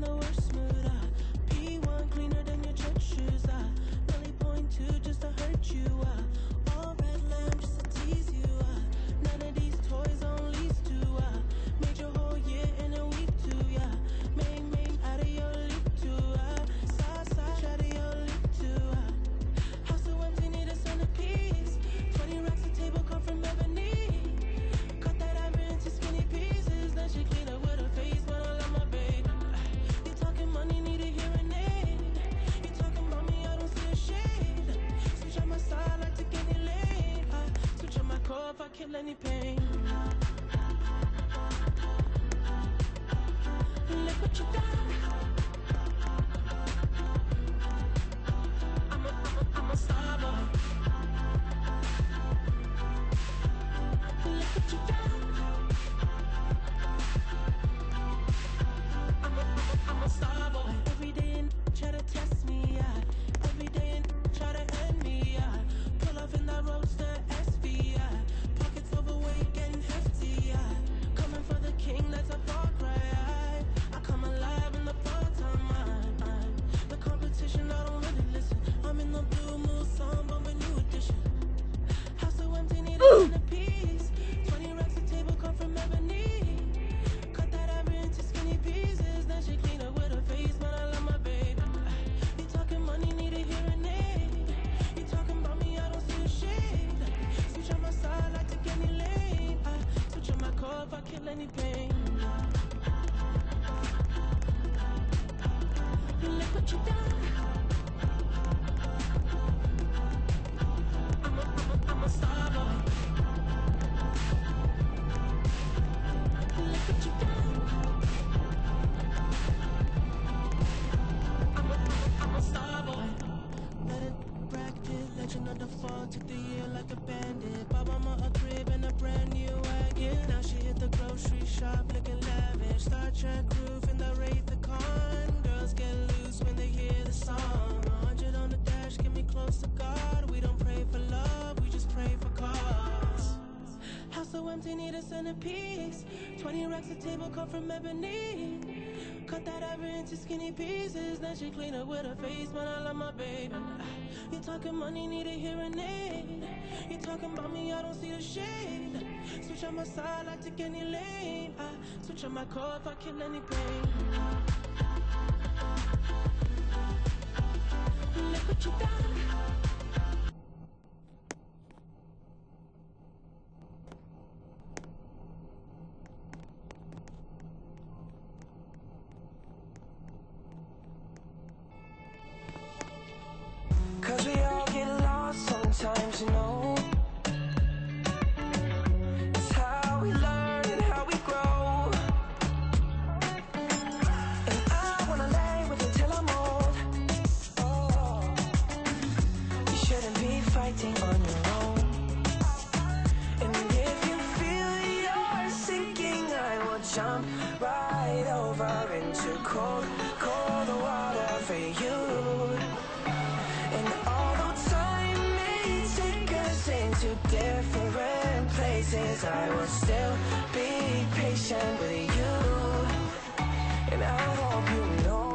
the worst mood. P1 cleaner than your church shoes. Nelly point two just to hurt you. All red lamb just to tease you. None of these toys on lease to. Made your whole year in a week too. Yeah, main out of your league too. Side out of your league too. House so empty, need a centerpiece. 20 racks a table come from ebony. Cut that ivory into skinny pieces. Then she clean up with her face, but I love my baby. You talking money, need a hearing aid. You talking about me, I don't see a shade. Switch on my side, like take any lane. Switch on my core if I kill any pain. Look what you done. I'm a star boy. Look what you done. I'm a star boy. Every day and try to test me, every day and try to end me, pull off in that roadster SV, pockets overweight, getting hefty, coming for the king, that's a far cry. I come alive in the part-time. The competition, I don't really listen. I'm in the blue moon song, but with new edition. House so empty, need a centerpiece. 20 racks a table come from ebony. Cut that ivory into skinny pieces. Then she clean up with her face, but I love my baby. You talking money, need a hearing aid. You talking about me, I don't see a shade. Switch on my side, like take any lane. Switch on my core if I kill any pain. Look what you done. I'm a star boy. Look what you done. I'm a star boy. Let it bracket, legend of the fall. Took the year like a bandit. Bought mama a crib and a brand new wagon. Now she hit the grocery shop looking lavish. Star Trek roof in the Wraith the Con. Girls get loose when they hear the song. 100 on the dash, get me close to God. We don't pray for love, we just pray for cause. House so empty, need a centerpiece. 20 racks a table come from ebony. Cut that ivory into skinny pieces. Then she clean up with her face, but I love my baby. You talking money, need a hearing aid. You talking about me, I don't see a shade. Switch on my side, like take any lane. Switch on my core if I kill any pain. Look what you done. Cause we all get lost sometimes, you know. It's how we learn and how we grow. And I wanna lay with you till I'm old. Oh, you shouldn't be fighting on your own. And if you feel you're sinking, I will jump right over into cold, cold water for you. And although time may take us into different places, I will still be patient with you. And I hope you know